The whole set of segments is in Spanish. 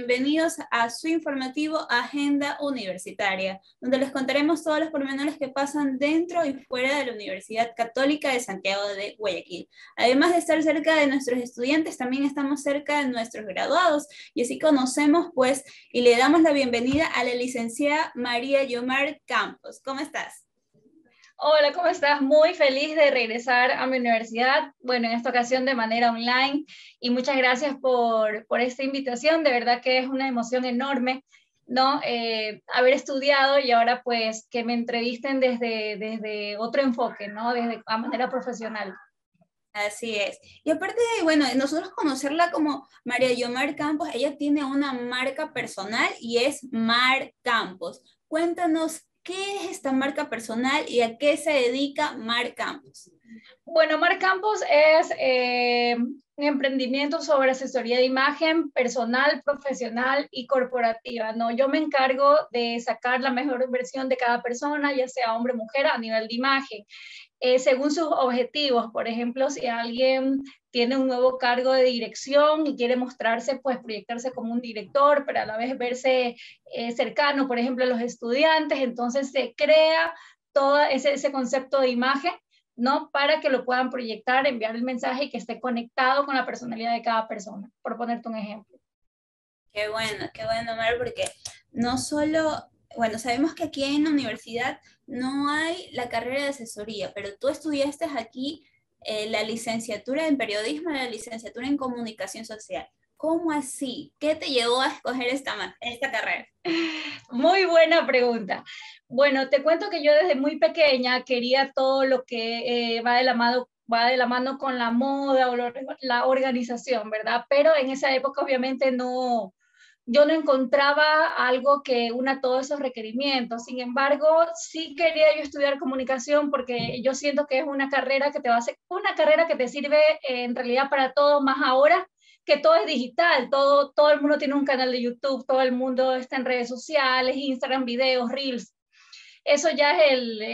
bienvenidos a su informativo Agenda Universitaria, donde les contaremos todos los pormenores que pasan dentro y fuera de la Universidad Católica de Santiago de Guayaquil. Además de estar cerca de nuestros estudiantes, también estamos cerca de nuestros graduados, y así conocemos pues y le damos la bienvenida a la licenciada María Yomar Campos. ¿Cómo estás? Hola, ¿cómo estás? Muy feliz de regresar a mi universidad, bueno, en esta ocasión de manera online, y muchas gracias por esta invitación. De verdad que es una emoción enorme, ¿no? Haber estudiado y ahora pues que me entrevisten desde otro enfoque, ¿no? Desde a manera profesional. Así es. Y aparte de, bueno, nosotros conocerla como María Yomar Campos, ella tiene una marca personal y es Mar Campos. Cuéntanos, ¿qué es esta marca personal y a qué se dedica Mar Campos? Bueno, Mar Campos es un emprendimiento sobre asesoría de imagen personal, profesional y corporativa, ¿no? Yo me encargo de sacar la mejor versión de cada persona, ya sea hombre o mujer, a nivel de imagen. Según sus objetivos. Por ejemplo, si alguien tiene un nuevo cargo de dirección y quiere mostrarse, pues proyectarse como un director, pero a la vez verse cercano, por ejemplo, a los estudiantes, entonces se crea todo ese concepto de imagen, ¿no? Para que lo puedan proyectar, enviar el mensaje y que esté conectado con la personalidad de cada persona, por ponerte un ejemplo. Qué bueno, Mar, porque no solo, bueno, sabemos que aquí en la universidad no hay la carrera de asesoría, pero tú estudiaste aquí la licenciatura en periodismo y la licenciatura en comunicación social. ¿Cómo así? ¿Qué te llevó a escoger esta carrera? Muy buena pregunta. Bueno, te cuento que yo desde muy pequeña quería todo lo que va de la mano con la moda o la organización, ¿verdad? Pero en esa época obviamente no, yo no encontraba algo que una todos esos requerimientos. Sin embargo, sí quería yo estudiar comunicación porque yo siento que es una carrera que te va a hacer, una carrera que te sirve en realidad para todo, más ahora que todo es digital, todo el mundo tiene un canal de YouTube, todo el mundo está en redes sociales, Instagram, videos, Reels. Eso ya es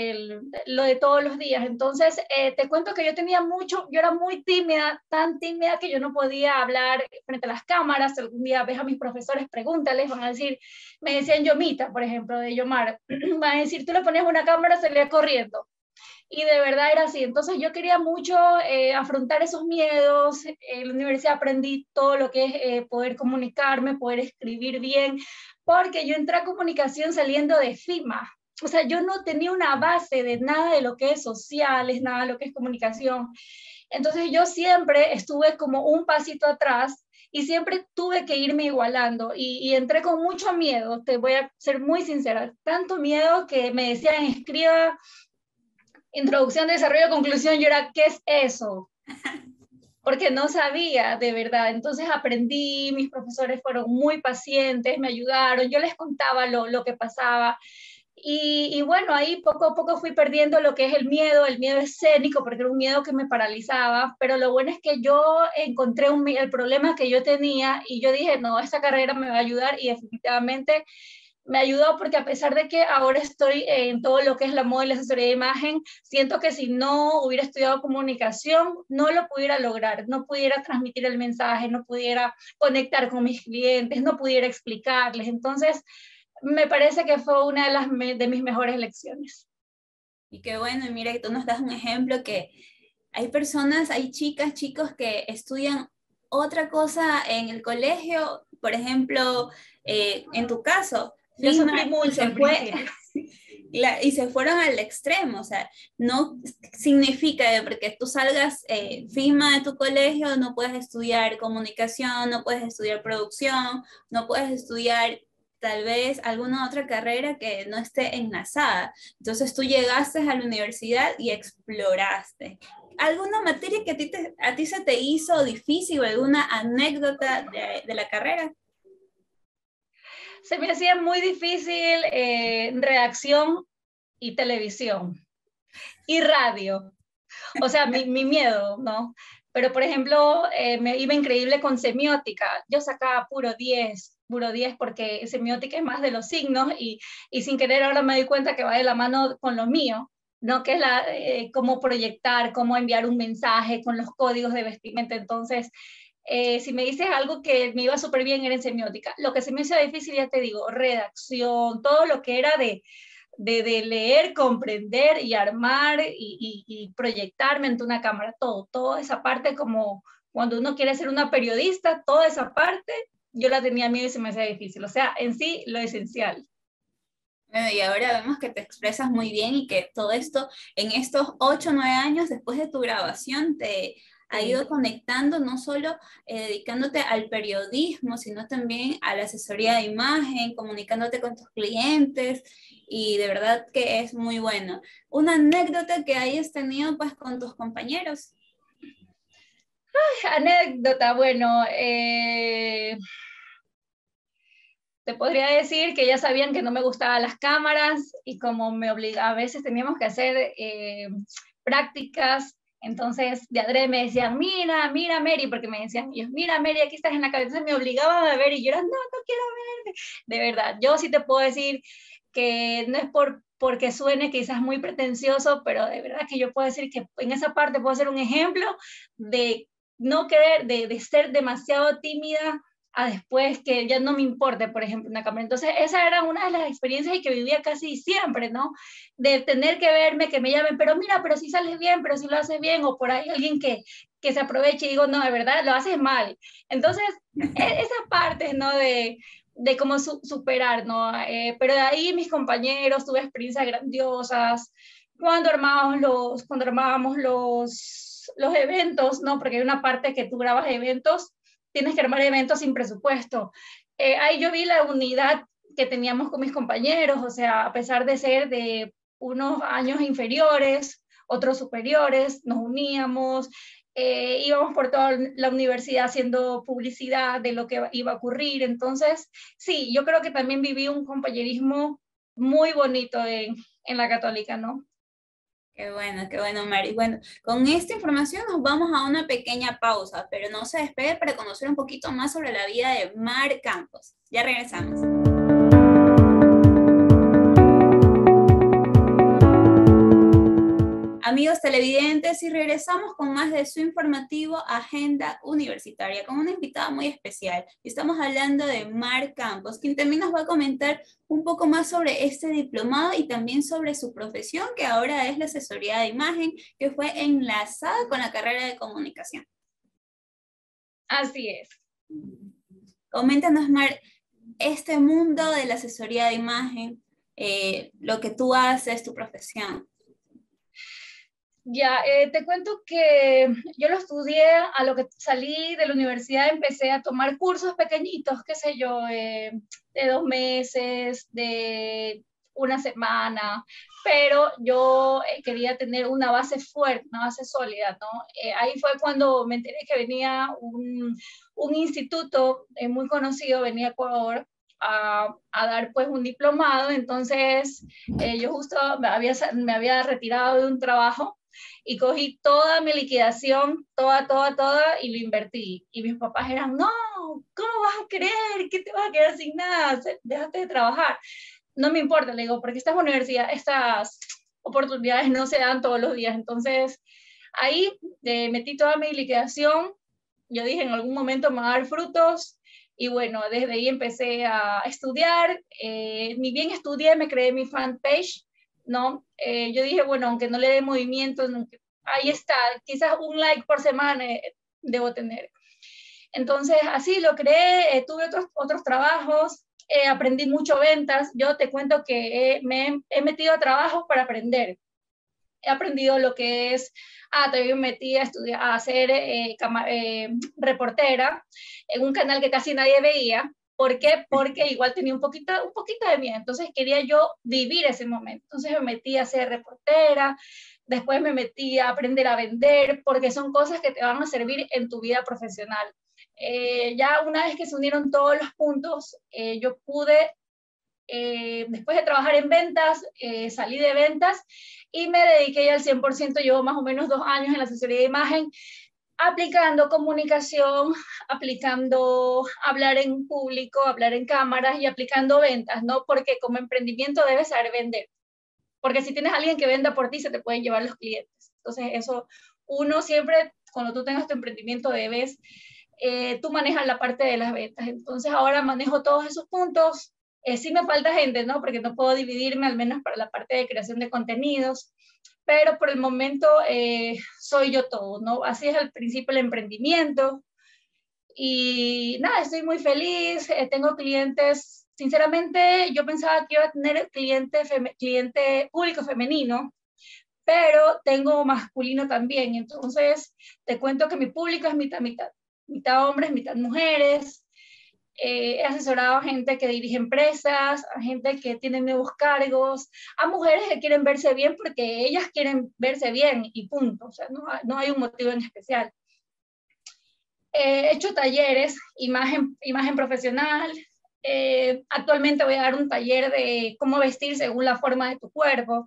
lo de todos los días. Entonces, te cuento que yo era muy tímida, tan tímida que yo no podía hablar frente a las cámaras. Algún día ves a mis profesores, pregúntales, van a decir, me decían Yomita, por ejemplo, de Yomar, van a decir, tú le ponías una cámara, salía corriendo. Y de verdad era así. Entonces yo quería mucho afrontar esos miedos. En la universidad aprendí todo lo que es poder comunicarme, poder escribir bien, porque yo entré a comunicación saliendo de FIMA. O sea, yo no tenía una base de nada de lo que es sociales, nada de lo que es comunicación. Entonces yo siempre estuve como un pasito atrás y siempre tuve que irme igualando y entré con mucho miedo, te voy a ser muy sincera, tanto miedo que me decían escriba introducción, desarrollo, conclusión, yo era, ¿qué es eso? Porque no sabía de verdad. Entonces aprendí, mis profesores fueron muy pacientes, me ayudaron, yo les contaba lo que pasaba. Y bueno, ahí poco a poco fui perdiendo lo que es el miedo escénico, porque era un miedo que me paralizaba, pero lo bueno es que yo encontré el problema que yo tenía y yo dije, no, esta carrera me va a ayudar y definitivamente me ayudó porque a pesar de que ahora estoy en todo lo que es la moda y la asesoría de imagen, siento que si no hubiera estudiado comunicación, no lo pudiera lograr, no pudiera transmitir el mensaje, no pudiera conectar con mis clientes, no pudiera explicarles. Entonces, me parece que fue una de mis mejores lecciones. Y qué bueno, y mira que tú nos das un ejemplo que hay personas, hay chicas, chicos que estudian otra cosa en el colegio, por ejemplo, en tu caso, Yo FIMA, sufrí y mucho se al fue, principio. y se fueron al extremo, o sea, no significa que porque tú salgas FIMA de tu colegio, no puedes estudiar comunicación, no puedes estudiar producción, no puedes estudiar tal vez alguna otra carrera que no esté enlazada. Entonces tú llegaste a la universidad y exploraste. ¿Alguna materia que a ti se te hizo difícil o alguna anécdota de la carrera? Se me hacía muy difícil redacción y televisión y radio. O sea, mi miedo, ¿no? Pero, por ejemplo, me iba increíble con semiótica. Yo sacaba puro 10 porque semiótica es más de los signos y sin querer ahora me doy cuenta que va de la mano con lo mío, ¿no? Que es cómo proyectar, cómo enviar un mensaje con los códigos de vestimenta. Entonces, Si me dices algo que me iba súper bien era en semiótica. Lo que se me hizo difícil, ya te digo, redacción, todo lo que era de leer, comprender y armar y proyectarme ante una cámara, toda esa parte como cuando uno quiere ser una periodista, toda esa parte yo la tenía miedo y se me hacía difícil. O sea, en sí, lo esencial. Bueno, y ahora vemos que te expresas muy bien y que todo esto en estos 8 o 9 años después de tu grabación te ha Sí. ido conectando, no solo dedicándote al periodismo, sino también a la asesoría de imagen, comunicándote con tus clientes y de verdad que es muy bueno. Una anécdota que hayas tenido pues con tus compañeros. Anécdota, bueno, te podría decir que ya sabían que no me gustaban las cámaras y como me obliga, a veces teníamos que hacer prácticas, entonces de adrede me decían, mira Mary, porque me decían ellos, mira Mary, aquí estás en la cabeza, entonces me obligaban a ver y yo era, no quiero ver, de verdad, yo sí te puedo decir que no es porque suene quizás muy pretencioso, pero de verdad que yo puedo decir que en esa parte puedo ser un ejemplo de no querer, de ser demasiado tímida a después que ya no me importe, por ejemplo, una cámara. Entonces, esa era una de las experiencias que vivía casi siempre, ¿no? De tener que verme, que me llamen, pero mira, pero si sales bien, pero si lo haces bien, o por ahí alguien que se aproveche y digo, no, de verdad, lo haces mal. Entonces, esas partes, ¿no? De cómo superar, ¿no? Pero de ahí mis compañeros, tuve experiencias grandiosas, cuando armábamos los eventos, ¿no? Porque hay una parte que tú grabas eventos, tienes que armar eventos sin presupuesto. Ahí yo vi la unidad que teníamos con mis compañeros, o sea, a pesar de ser de unos años inferiores, otros superiores, nos uníamos, íbamos por toda la universidad haciendo publicidad de lo que iba a ocurrir. Entonces, sí, yo creo que también viví un compañerismo muy bonito en la Católica, ¿no? Qué bueno, Mari. Bueno, con esta información nos vamos a una pequeña pausa, pero no se despegue para conocer un poquito más sobre la vida de Mar Campos. Ya regresamos. Amigos televidentes, y regresamos con más de su informativo Agenda Universitaria, con una invitada muy especial. Estamos hablando de Mar Campos, quien también nos va a comentar un poco más sobre este diplomado y también sobre su profesión, que ahora es la asesoría de imagen, que fue enlazada con la carrera de comunicación. Así es. Coméntanos, Mar, este mundo de la asesoría de imagen, lo que tú haces, tu profesión. Ya, te cuento que yo lo estudié, a lo que salí de la universidad empecé a tomar cursos pequeñitos, qué sé yo, de 2 meses, de una semana, pero yo quería tener una base fuerte, una base sólida, ¿no? Ahí fue cuando me enteré que venía un instituto muy conocido, venía a Ecuador, a dar pues un diplomado, entonces yo justo me había retirado de un trabajo y cogí toda mi liquidación, toda, y lo invertí. Y mis papás eran, no, ¿cómo vas a creer? ¿Qué te vas a quedar sin nada? Déjate de trabajar. No me importa, le digo, porque estas universidades, estas oportunidades no se dan todos los días. Entonces, ahí metí toda mi liquidación. Yo dije, en algún momento me va a dar frutos. Y bueno, desde ahí empecé a estudiar. Ni bien estudié, me creé mi fanpage, ¿no? Yo dije, bueno, aunque no le dé movimiento, ahí está, quizás un like por semana debo tener. Entonces, así lo creé, tuve otros trabajos, aprendí mucho ventas. Yo te cuento que me he metido a trabajos para aprender. He aprendido lo que es, también me metí a estudiar, a ser reportera en un canal que casi nadie veía. ¿Por qué? Porque igual tenía un poquito de miedo, entonces quería yo vivir ese momento. Entonces me metí a ser reportera, después me metí a aprender a vender, porque son cosas que te van a servir en tu vida profesional. Ya una vez que se unieron todos los puntos, yo pude después de trabajar en ventas, salí de ventas y me dediqué ya al 100%, llevo más o menos 2 años en la asesoría de imagen, aplicando comunicación, aplicando hablar en público, hablar en cámaras y aplicando ventas, ¿no? Porque como emprendimiento debes saber vender, porque si tienes a alguien que venda por ti, se te pueden llevar los clientes. Entonces eso, uno siempre, cuando tú tengas tu emprendimiento, debes tú manejas la parte de las ventas. Entonces ahora manejo todos esos puntos. Sí me falta gente, ¿no? Porque no puedo dividirme, al menos para la parte de creación de contenidos, pero por el momento soy yo todo, ¿no? Así es al principio el emprendimiento. Y nada, estoy muy feliz, tengo clientes, sinceramente yo pensaba que iba a tener cliente público femenino, pero tengo masculino también, entonces te cuento que mi público es mitad, mitad, mitad hombres, mitad mujeres. He asesorado a gente que dirige empresas, a gente que tiene nuevos cargos, a mujeres que quieren verse bien porque ellas quieren verse bien y punto, o sea, no hay un motivo en especial. He hecho talleres, imagen profesional. Actualmente voy a dar un taller de cómo vestir según la forma de tu cuerpo.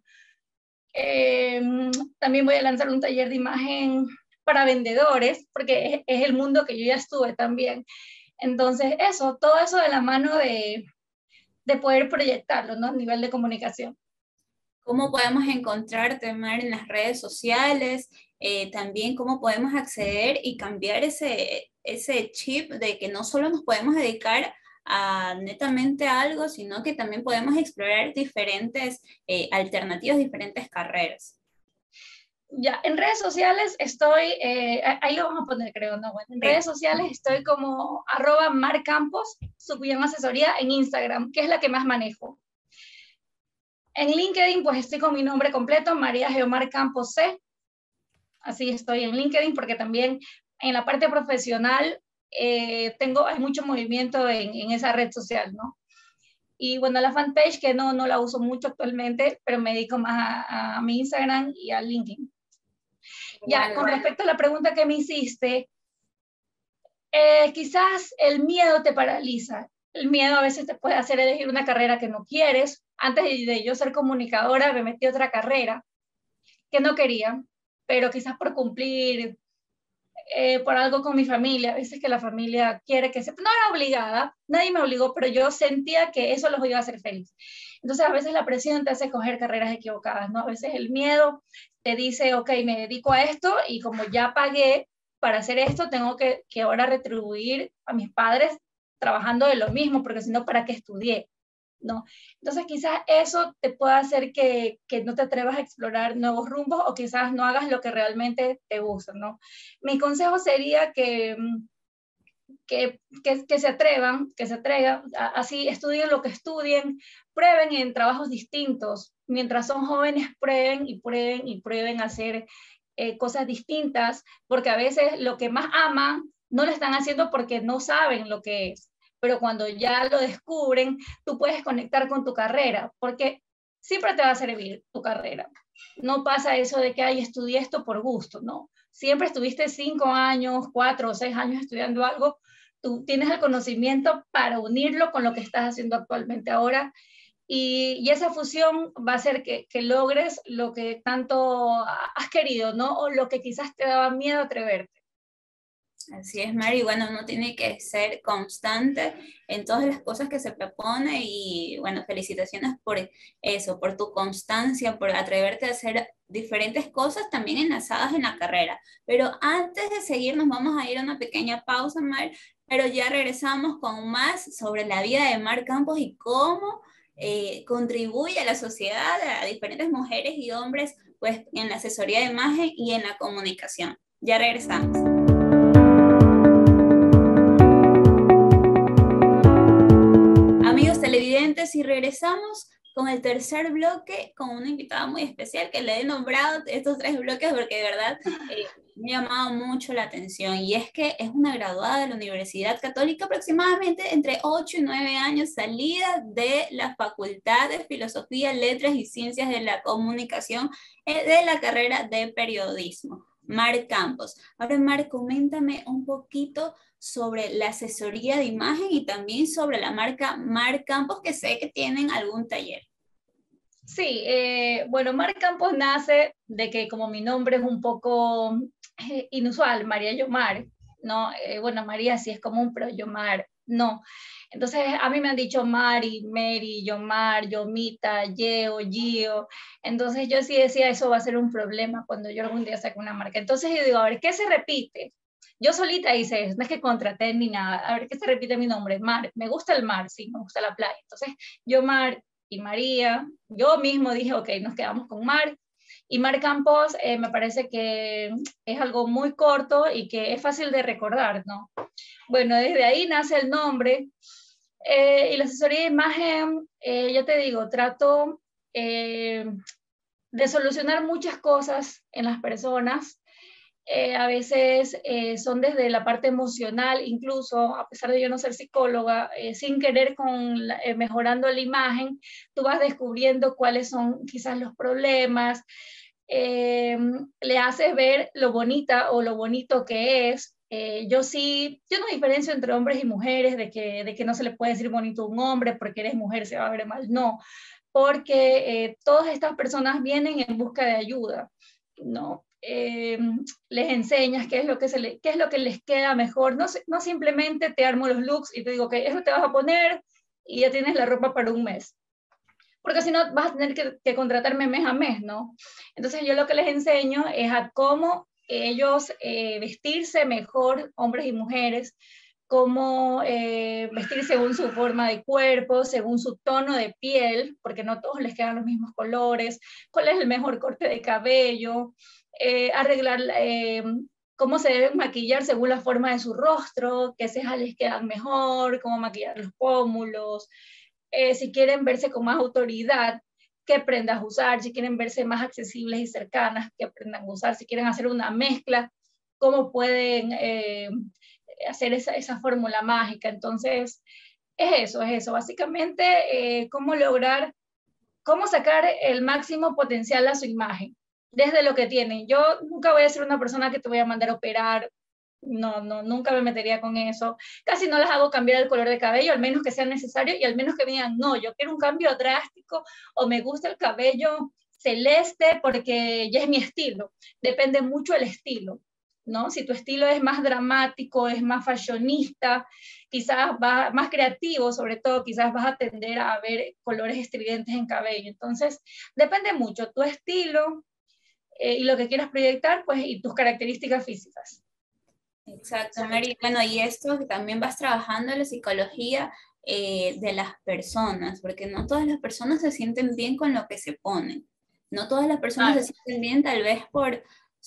También voy a lanzar un taller de imagen para vendedores, porque es el mundo que yo ya estuve también. Entonces, todo eso de la mano de poder proyectarlo, ¿no? A nivel de comunicación. ¿Cómo podemos encontrarte, Mar, en las redes sociales? También cómo podemos acceder y cambiar ese chip de que no solo nos podemos dedicar a netamente algo, sino que también podemos explorar diferentes alternativas, diferentes carreras. Ya, en redes sociales estoy, ahí lo vamos a poner, creo, ¿no? Bueno, en redes sociales estoy como @marcampos, su asesoría en Instagram, que es la que más manejo. En LinkedIn, pues estoy con mi nombre completo, María Geomar Campos C. Así estoy en LinkedIn, porque también en la parte profesional hay mucho movimiento en esa red social, ¿no? Y bueno, la fanpage, que no la uso mucho actualmente, pero me dedico más a mi Instagram y a LinkedIn. Ya, con respecto a la pregunta que me hiciste, quizás el miedo te paraliza. El miedo a veces te puede hacer elegir una carrera que no quieres. Antes de yo ser comunicadora, me metí a otra carrera que no quería, pero quizás por cumplir, por algo con mi familia, a veces que la familia quiere que no era obligada, nadie me obligó, pero yo sentía que eso los iba a hacer feliz. Entonces a veces la presión te hace coger carreras equivocadas, ¿no? A veces el miedo te dice, ok, me dedico a esto y como ya pagué para hacer esto, tengo que ahora retribuir a mis padres trabajando de lo mismo, porque si no, ¿para qué estudié? ¿No? Entonces quizás eso te pueda hacer que no te atrevas a explorar nuevos rumbos o quizás no hagas lo que realmente te gusta, ¿no? Mi consejo sería que se atrevan, así estudien lo que estudien, prueben en trabajos distintos, mientras son jóvenes prueben y prueben y prueben a hacer cosas distintas, porque a veces lo que más aman no lo están haciendo porque no saben lo que es, pero cuando ya lo descubren, tú puedes conectar con tu carrera, porque siempre te va a servir tu carrera. No pasa eso de que, ay, estudié esto por gusto, no. Siempre estuviste 5 años, 4 o 6 años estudiando algo, tú tienes el conocimiento para unirlo con lo que estás haciendo actualmente ahora, y esa fusión va a hacer que logres lo que tanto has querido, ¿no? O lo que quizás te daba miedo atreverte. Así es, Mari. Bueno, uno tiene que ser constante en todas las cosas que se propone y bueno, felicitaciones por eso, por tu constancia, por atreverte a hacer diferentes cosas también enlazadas en la carrera. Pero antes de seguir, nos vamos a ir a una pequeña pausa, Mar, pero ya regresamos con más sobre la vida de Mar Campos y cómo contribuye a la sociedad, a diferentes mujeres y hombres, pues en la asesoría de imagen y en la comunicación. Ya regresamos. Amigos televidentes, y regresamos con el tercer bloque con una invitada muy especial que le he nombrado estos 3 bloques porque de verdad me ha llamado mucho la atención, y es que es una graduada de la Universidad Católica, aproximadamente entre 8 y 9 años, salida de la Facultad de Filosofía, Letras y Ciencias de la Comunicación de la carrera de Periodismo, Mar Campos. Ahora, Mar, coméntame un poquito sobre la asesoría de imagen y también sobre la marca Mar Campos, que sé que tienen algún taller. Sí, bueno, Mar Campos nace de que como mi nombre es un poco inusual, María Yomar, ¿no? Bueno, María sí es común, pero Yomar no. Entonces a mí me han dicho Mari, Mary, Yomar, Yomita, Yeo, Gio. Entonces yo sí decía, eso va a ser un problema cuando yo algún día saque una marca. Entonces yo digo, a ver, ¿qué se repite? Yo solita hice eso, no es que contraté ni nada. A ver, ¿qué se repite mi nombre? Mar. Me gusta el mar, sí, me gusta la playa. Entonces, yo, Mar y María, yo mismo dije, ok, nos quedamos con Mar. Y Mar Campos me parece que es algo muy corto y que es fácil de recordar, ¿no? Bueno, desde ahí nace el nombre. Y la asesoría de imagen, ya te digo, trato de solucionar muchas cosas en las personas. A veces son desde la parte emocional, incluso a pesar de yo no ser psicóloga, sin querer mejorando la imagen, tú vas descubriendo cuáles son quizás los problemas, le haces ver lo bonita o lo bonito que es. Yo no diferencio entre hombres y mujeres, de que no se le puede decir bonito a un hombre porque eres mujer, se va a ver mal, no, porque todas estas personas vienen en busca de ayuda, ¿no? Les enseñas qué es lo qué es lo que les queda mejor, no simplemente te armo los looks y te digo que eso te vas a poner y ya tienes la ropa para un mes, porque si no vas a tener que contratarme mes a mes, ¿no? Entonces yo lo que les enseño es a cómo ellos vestirse mejor, hombres y mujeres, cómo vestir según su forma de cuerpo, según su tono de piel, porque no todos les quedan los mismos colores, cuál es el mejor corte de cabello, arreglar cómo se deben maquillar según la forma de su rostro, qué cejas les quedan mejor, cómo maquillar los pómulos, si quieren verse con más autoridad, qué prendas usar, si quieren verse más accesibles y cercanas, qué prendas usar, si quieren hacer una mezcla, cómo pueden hacer esa fórmula mágica. Entonces, es eso, básicamente, cómo sacar el máximo potencial a su imagen, desde lo que tienen. Yo nunca voy a ser una persona que te voy a mandar a operar, no, nunca me metería con eso. Casi no las hago cambiar el color de cabello, al menos que sea necesario y al menos que me digan, no, yo quiero un cambio drástico o me gusta el cabello celeste porque ya es mi estilo. Depende mucho del estilo, ¿no? Si tu estilo es más dramático, es más fashionista, quizás va más creativo, sobre todo, quizás vas a tender a ver colores estridentes en cabello. Entonces, depende mucho tu estilo y lo que quieras proyectar, pues, y tus características físicas. Exacto, Mary. Bueno, y esto que también vas trabajando en la psicología de las personas, porque no todas las personas se sienten bien con lo que se ponen. No todas las personas se Claro. sienten bien tal vez por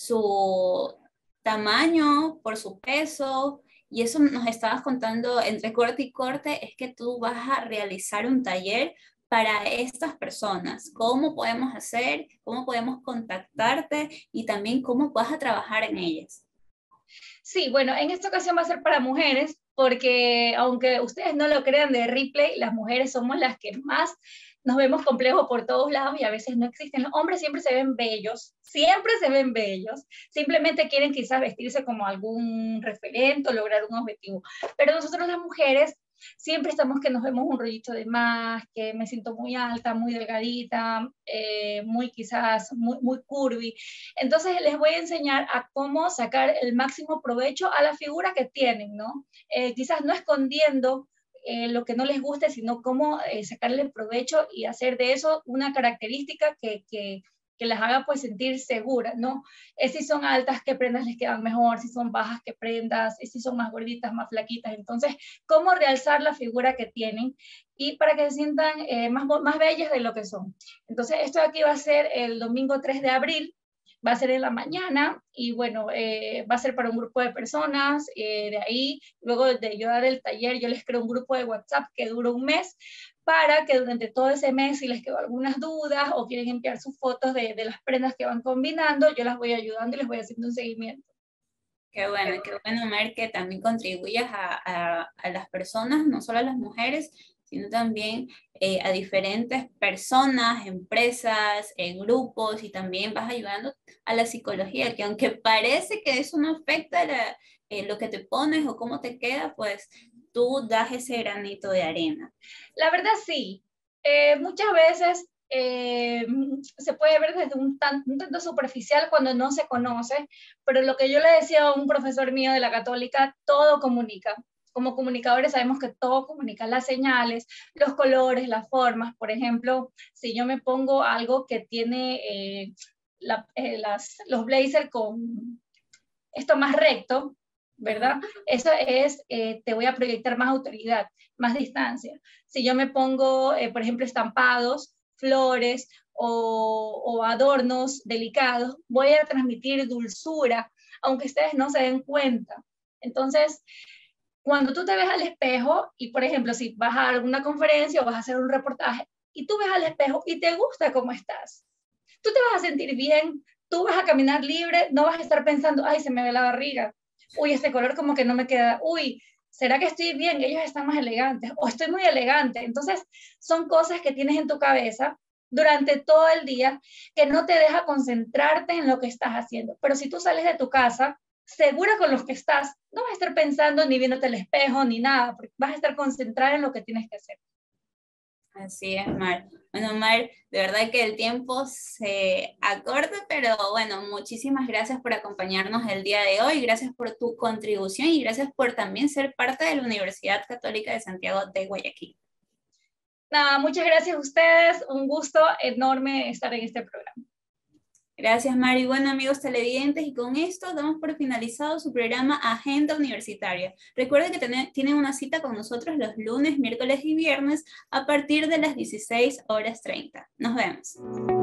su tamaño, por su peso, y eso nos estabas contando entre corte y corte, es que tú vas a realizar un taller para estas personas. ¿Cómo podemos hacer? ¿Cómo podemos contactarte? Y también cómo vas a trabajar en ellas. Sí, bueno, en esta ocasión va a ser para mujeres, porque aunque ustedes no lo crean de Ripley, las mujeres somos las que más nos vemos complejos por todos lados y a veces no existen. Los hombres siempre se ven bellos, simplemente quieren quizás vestirse como algún referente o lograr un objetivo. Pero nosotros las mujeres siempre estamos que nos vemos un rollito de más, que me siento muy alta, muy delgadita, muy quizás muy curvy. Entonces les voy a enseñar a cómo sacar el máximo provecho a la figura que tienen, ¿no? Quizás no escondiendo lo que no les guste, sino cómo sacarle el provecho y hacer de eso una característica que las haga pues sentir seguras, ¿no? Si son altas, qué prendas les quedan mejor, si son bajas, qué prendas, si son más gorditas, más flaquitas. Entonces, cómo realzar la figura que tienen y para que se sientan más bellas de lo que son. Entonces, esto aquí va a ser el domingo 3 de abril, va a ser en la mañana y bueno, va a ser para un grupo de personas. De ahí, luego de yo dar el taller, yo les creo un grupo de WhatsApp que dura un mes para que durante todo ese mes, si les quedó algunas dudas o quieren enviar sus fotos de las prendas que van combinando, yo las voy ayudando y les voy haciendo un seguimiento. Qué bueno, Mer, que también contribuyas a las personas, no solo a las mujeres, sino también a diferentes personas, empresas, grupos, y también vas ayudando a la psicología, que aunque parece que eso no afecta lo que te pones o cómo te queda, pues tú das ese granito de arena. La verdad sí, muchas veces se puede ver desde un tanto superficial cuando no se conoce, pero lo que yo le decía a un profesor mío de la Católica, todo comunica. Como comunicadores sabemos que todo comunica, las señales, los colores, las formas. Por ejemplo, si yo me pongo algo que tiene los blazers con esto más recto, ¿verdad? Eso es, te voy a proyectar más autoridad, más distancia. Si yo me pongo, por ejemplo, estampados, flores o adornos delicados, voy a transmitir dulzura, aunque ustedes no se den cuenta. Entonces, cuando tú te ves al espejo y, por ejemplo, si vas a alguna conferencia o vas a hacer un reportaje y tú ves al espejo y te gusta cómo estás, tú te vas a sentir bien, tú vas a caminar libre, no vas a estar pensando, ay, se me ve la barriga, uy, este color como que no me queda, uy, ¿será que estoy bien? Ellos están más elegantes o estoy muy elegante. Entonces, son cosas que tienes en tu cabeza durante todo el día que no te deja concentrarte en lo que estás haciendo. Pero si tú sales de tu casa, segura con los que estás, no vas a estar pensando ni viéndote el espejo ni nada, porque vas a estar concentrada en lo que tienes que hacer. Así es, Mar. Bueno, Mar, de verdad que el tiempo se acorta, pero bueno, muchísimas gracias por acompañarnos el día de hoy, gracias por tu contribución y gracias por también ser parte de la Universidad Católica de Santiago de Guayaquil. Nada, muchas gracias a ustedes, un gusto enorme estar en este programa. Gracias, Mari. Bueno, amigos televidentes, y con esto damos por finalizado su programa Agenda Universitaria. Recuerden que tienen una cita con nosotros los lunes, miércoles y viernes a partir de las 16:30. Nos vemos.